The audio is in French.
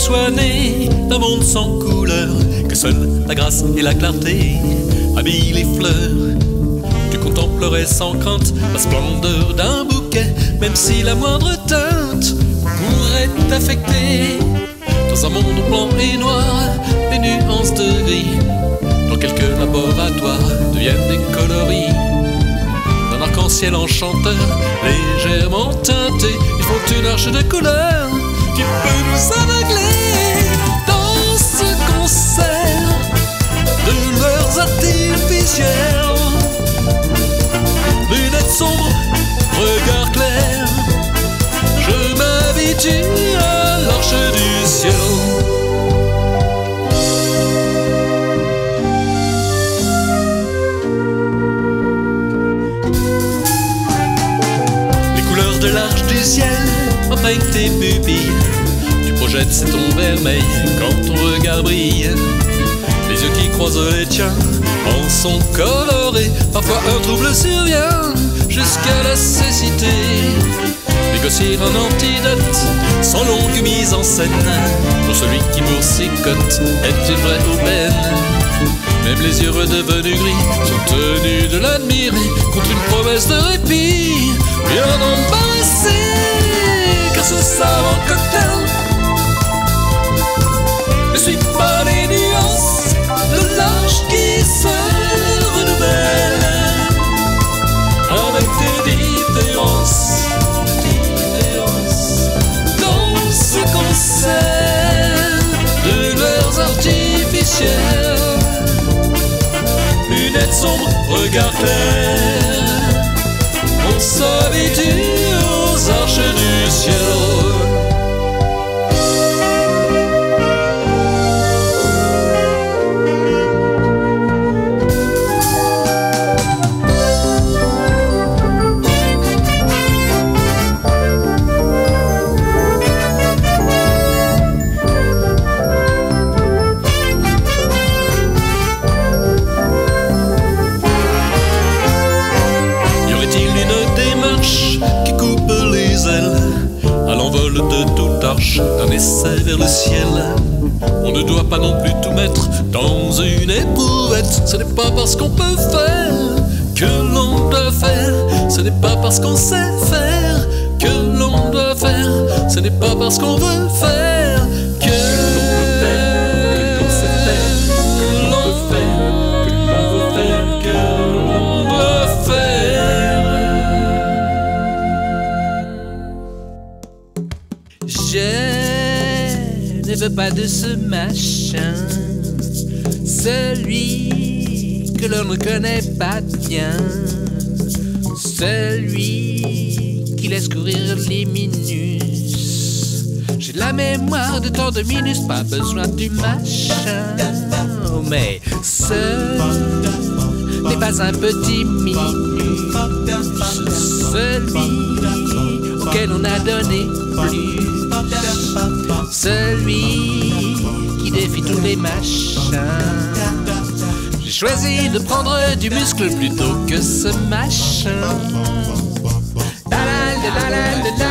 sois né d'un monde sans couleur, que seule la grâce et la clarté habillent les fleurs. Tu contemplerais sans crainte la splendeur d'un bouquet, même si la moindre teinte pourrait t'affecter. Dans un monde blanc et noir, les nuances de gris dans quelques laboratoires deviennent des coloris d'un arc-en-ciel enchanteur, légèrement teinté. Ils font une arche de couleurs qui peut nous aveugler. Dans ce concert de leurs artificiels, lunettes sombres, regard clair, je m'habitue à l'arche du ciel. Les couleurs de l'arche du ciel empeignent tes pupilles. Tu projettes ces tons vermeils quand ton regard brille. Les yeux qui croisent les tiens en sont colorés. Parfois un trouble survient jusqu'à la cécité. Négocier un antidote sans longue mise en scène pour celui qui boursicote est une vraie aubaine. Même les yeux redevenus gris sont tenus de l'admirer contre une promesse de répit bien embarrassé. Car ce savant cocktail ne suit pas les nuances de l'arche qui se renouvelle avec des différences. Dans ce concert de leurs artificiels, lunettes sombres, regard clair, on s'habitue aux arches du ciel. D'un essai vers le ciel, on ne doit pas non plus tout mettre dans une éprouvette. Ce n'est pas parce qu'on peut faire que l'on doit faire. Ce n'est pas parce qu'on sait faire que l'on doit faire. Ce n'est pas parce qu'on veut faire que l'on sait faire, que l'on peut faire, que l'on veut faire, que l'on doit faire. Je ne veux pas de ce machin, celui que l'on ne connaît pas bien, celui qui laisse courir les minus. J'ai la mémoire de tant de minus, pas besoin du machin. Mais ce n'est pas un petit minus, celui auquel on a donné plus, celui qui défie tous les machins. J'ai choisi de prendre du muscle plutôt que ce machin. La la la la la la.